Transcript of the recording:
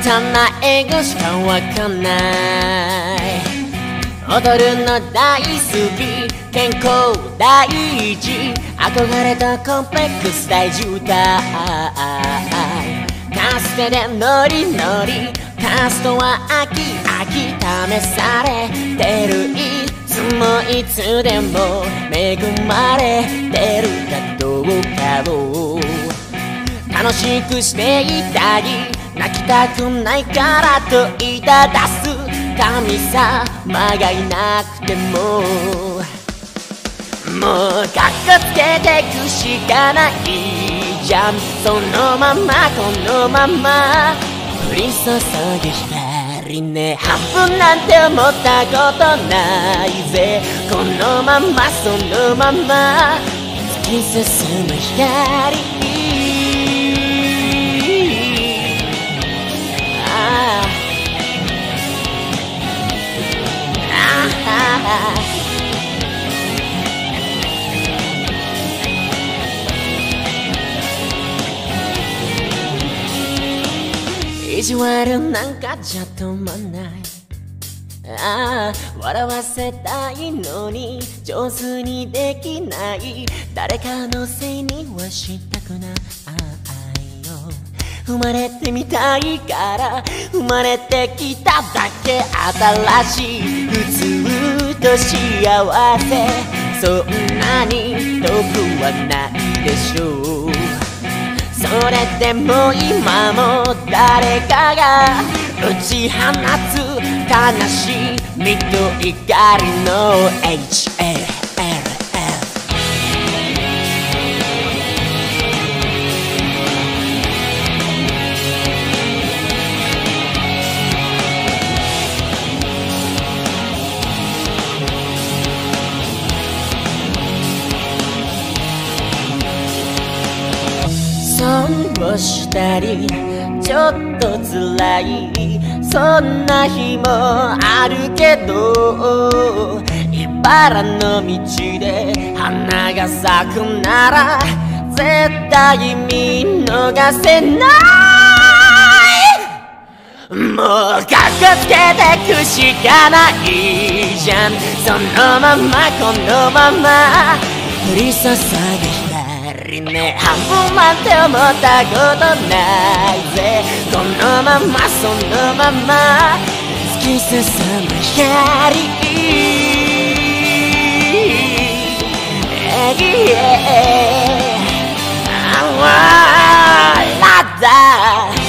な英語しかわかんない。踊るの大好き、健康大事、憧れとコンプレックス大渋滞。カステでノリノリ、カストは飽き飽き試されてる、いつもいつでも恵まれてるかどうかを楽しくしていたい、泣きたくないからと言い出す神様がいなくても、もうかっこつけてくしかないじゃん。そのままこのまま降り注ぐ光ね、半分なんて思ったことないぜ。このままそのまま突き進む光。意地悪なんかじゃ止まんない。笑わせたいのに上手にできない、誰かのせいにはしたくないよ。生まれてみたいから生まれてきただけ、新しい普通と幸せ、そんなに遠くはないでしょう。それでも今も誰かが打ち放つ悲しみと怒りの HALL。損をしたりちょっと辛い、そんな日もあるけど、茨の道で花が咲くなら絶対見逃せない。もうかっこつけてくしかないじゃん。そのままこのまま降り注ぐ光ね、半分なんて思ったことないぜ。このままそのまま突き進む光。ラッダー